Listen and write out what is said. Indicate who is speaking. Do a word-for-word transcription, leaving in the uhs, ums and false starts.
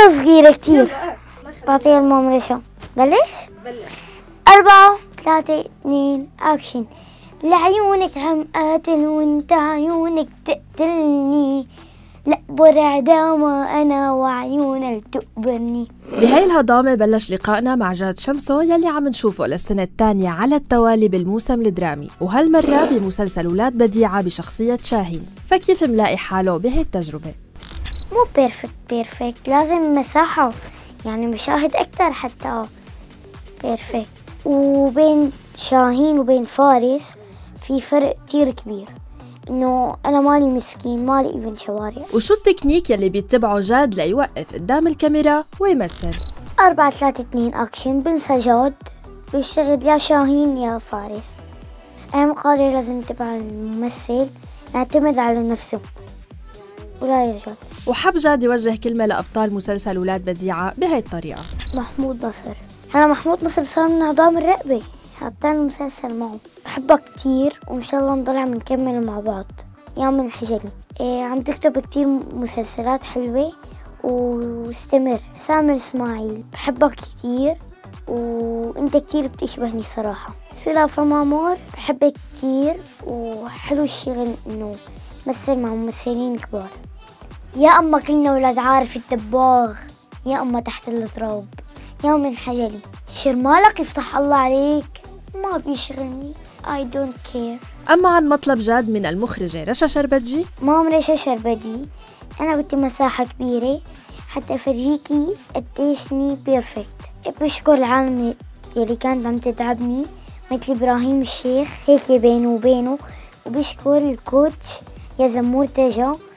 Speaker 1: قصة صغيرة كتير. بعطيها الماما رشا. بلش؟ بلش. أربعة ثلاثة اثنين أكشن. لعيونك عم قاتل وانت عيونك تقتلني، لا برع داما أنا وعيونك تقبرني.
Speaker 2: بهاي الهضامة بلش لقائنا مع جاد شمسو يلي عم نشوفه للسنة الثانية على التوالي بالموسم الدرامي، وهالمرة بمسلسل ولاد بديعة بشخصية شاهين. فكيف ملاقي حاله بهي التجربة؟
Speaker 1: مو بيرفكت بيرفكت، لازم مساحة يعني مشاهد أكتر حتى بيرفكت. وبين شاهين وبين فارس في فرق كتير كبير، إنه أنا مالي مسكين، مالي إبن شوارع.
Speaker 2: وشو التكنيك يلي بيتبعه جاد ليوقف قدام الكاميرا ويمثل؟
Speaker 1: أربعة ثلاثة اثنين أكشن. بنسى جاد بيشتغل يا شاهين يا فارس. أهم قاعدة لازم تبع الممثل يعتمد على نفسه ولا يرجع.
Speaker 2: وحب جاد يوجه كلمة لأبطال مسلسل ولاد بديعة بهاي الطريقة.
Speaker 1: محمود نصر، هلا محمود نصر صار من عظام الرقبة، حطينا المسلسل معه. بحبه كتير وإن شاء الله نضل عم نكمل مع بعض. يامن حجري إيه عم تكتب كتير مسلسلات حلوة واستمر. سامر إسماعيل بحبك كتير وانت كتير بتشبهني صراحة. سلافة مامور بحبك كتير وحلو الشغل انه مثل مع ممثلين كبار. يا أما كلنا ولاد عارف الدباغ، يا أما تحت التراب. يا من حجلي شرمالك يفتح الله عليك، ما بيشغلني I don't care.
Speaker 2: أما عن مطلب جاد من المخرجة رشا شربتجي،
Speaker 1: مام رشا شربتجي، أنا بدي مساحة كبيرة حتى أفرجيكي قديشني بيرفكت. بشكر العالم يلي كانت عم تدعمني مثل إبراهيم الشيخ هيك بينه وبينه، وبشكر الكوتش يا زمور تجا